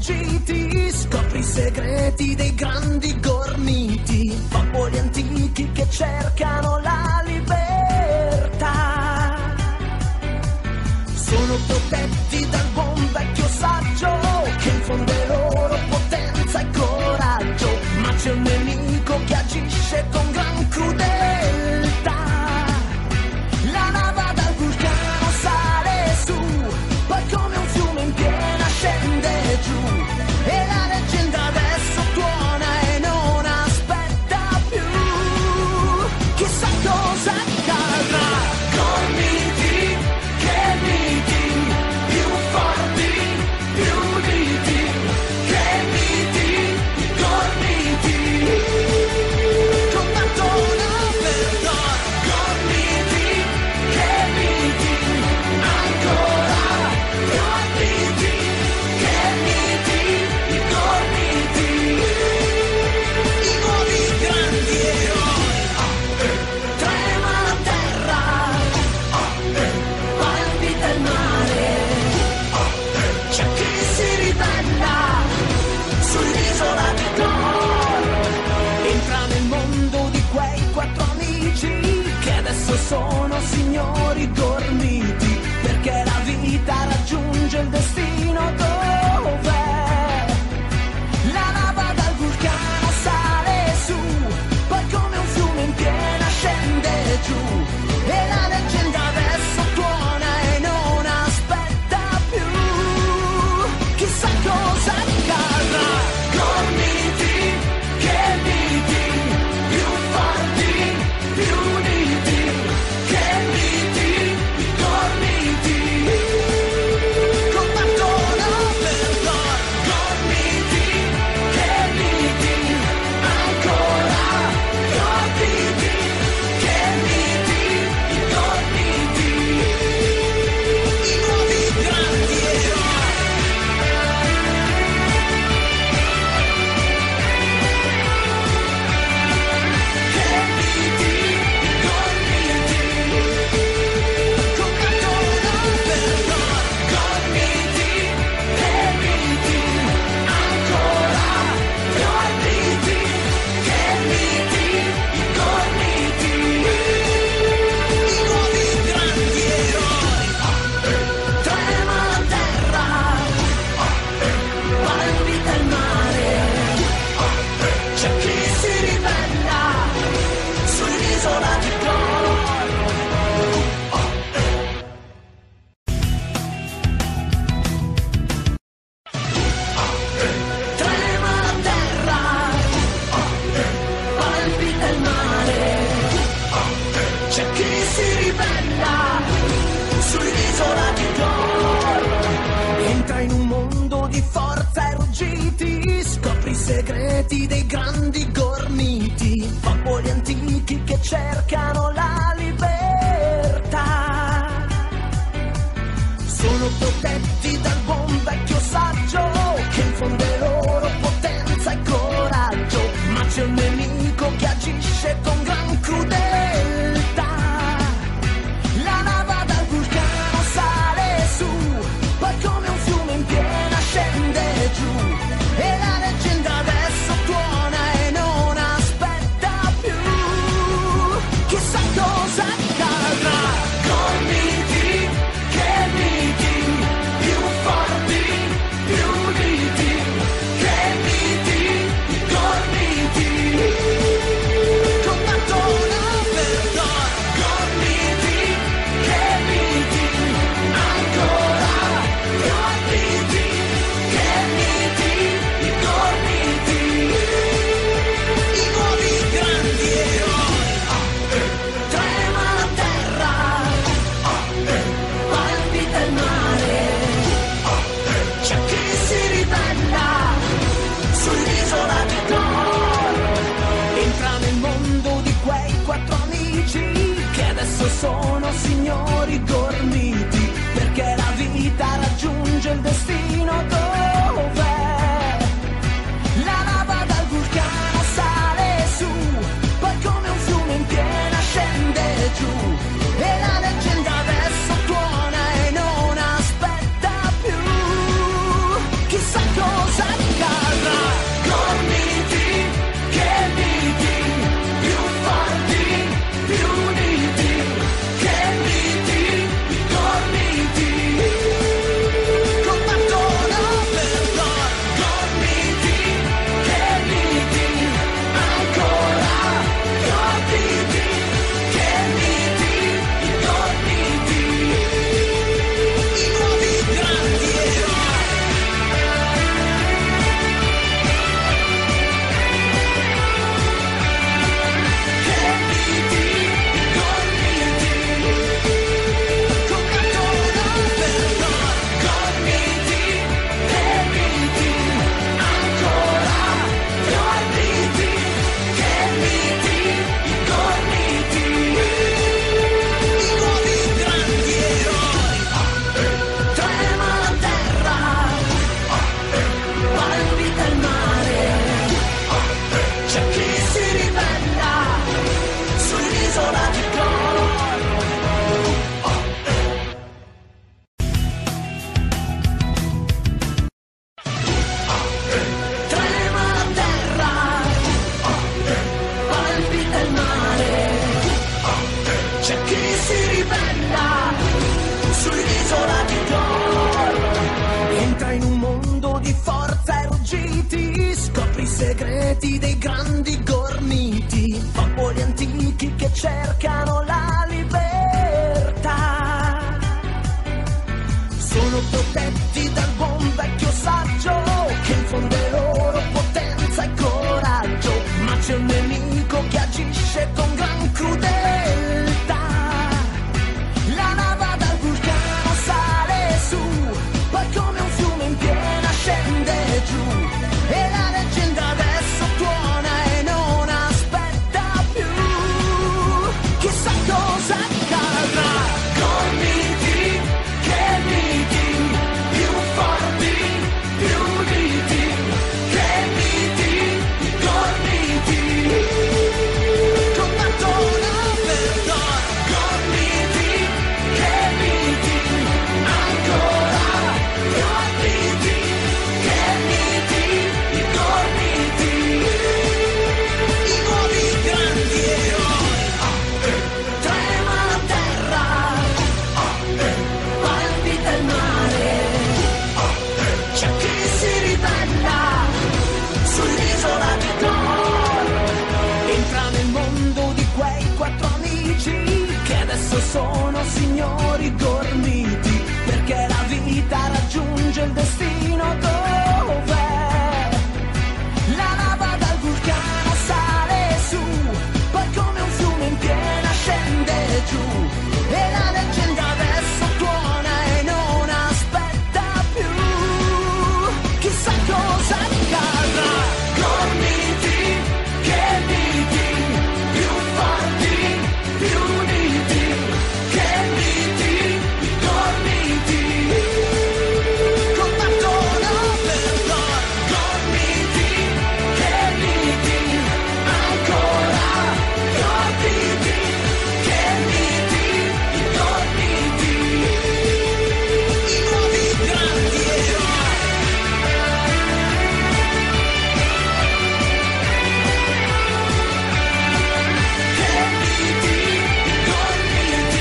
ruggiti, scopri i segreti dei grandi gormiti, popoli antichi che cercano la libertà. Sono protetti dal buon vecchio saggio che infonde loro potenza e coraggio, ma c'è un nemico che agisce con gran crudeltà. La lava dal vulcano sale su, poi come un fiume in piena scende giù, e la leggenda adesso tuona e non aspetta più. Chissà cosa accadrà. Gormiti, che miti, più forti, più uniti, che miti, gormiti, combattono per Thor. Gormiti, che miti, ancora più arditi, che miti, gormiti, i nuovi grandi eroi. Trema la terra, palpita il mare, c'è chi si ribella sull'isola di Thor. Entra nel mondo di quei quattro amici che adesso sono signori gormiti, perché la vita raggiunge il destino dove la lava dal vulcano sale su, poi come un fiume in piena scende giù, e la leggenda adesso tuona e non aspetta più. Chissà cosa accadrà. Gormiti, che miti, più forti, più uniti, che miti, gormiti, combattono per Thor. Gormiti, che miti, ancora più arditi, che miti, gormiti, i nuovi grandi eroi. Che miti, gormiti, combattono per Thor. Gormiti, che miti, ancora più arditi, che miti, gormiti, i nuovi grandi eroi. Trema la terra, palpita il mare, c'è chi si ribella sull'isola di Thor. Trema la terra, palpita il mare, c'è chi si ribella sull'isola di Thor. Entra in un mondo di forza e ruggiti, scopri i segreti dei grandi gormiti, popoli antichi che cercano la libertà. Sono protetti dal buon vecchio saggio che infonde loro potenza e coraggio, ma c'è un nemico che agisce con gran crudeltà. La lava dal vulcano sale su, poi come un fiume in piena scende giù, e la leggenda adesso tuona e non aspetta più. Chissà cosa accadrà. Gormiti, che miti, più forti, segreti dei grandi gormiti, popoli antichi che cercano la libertà. Sono protetti dal buon vecchio saggio che infonde loro potenza e coraggio, ma c'è un nemico che agisce con gran crudeltà. La lava dal vulcano sale su, poi come un fiume in piena scende giù, e la leggenda adesso tuona e non aspetta più. Chissà cosa accadrà. Gormiti, che miti, più forti, più uniti, che miti, i gormiti, combattono per Thor. Gormiti, che miti, ancora più arditi, che miti, i gormiti, i nuovi grandi eroi. Trema la terra, palpita il mare, c'è chi si ribella sull'isola di Thor. Entra nel mondo di quei quattro amici che adesso sono signori gormiti, perché la vita raggiunge il destino dov'è. La lava dal vulcano sale su, poi come un fiume in piena scende giù, e la leggenda adesso tuona e non aspetta più. Chissà cosa accadrà. Gormiti, che miti, più forti, più uniti, che miti, i gormiti, combattono per Thor. Gormiti, che miti, ancora più arditi, che miti, i gormiti, i nuovi grandi eroi. Che miti, i gormiti,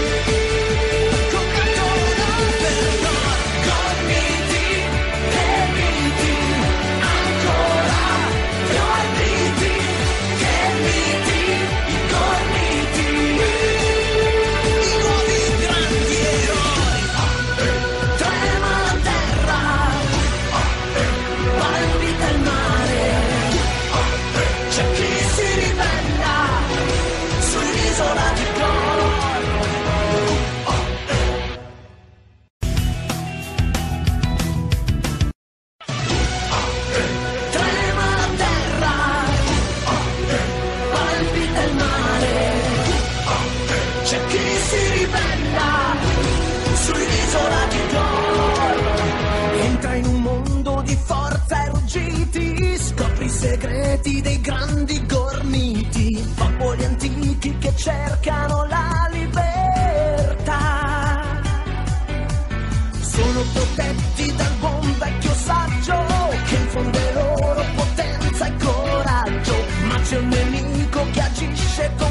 combattono per Thor. Gormiti, che miti, ancora più arditi, che miti, i gormiti, i nuovi grandi eroi. Trema la terra, palpita il mare, c'è chi si ribella sull'isola di Thor. Trema la terra, palpita il mare, c'è chi si ribella sull'isola di Thor. Entra in un mondo di forza e ruggiti, scopri i segreti dei grandi gormiti, popoli antichi che cercano la libertà. Sono protetti dal buon vecchio saggio che infonde loro potenza e coraggio, ma c'è un nemico che agisce con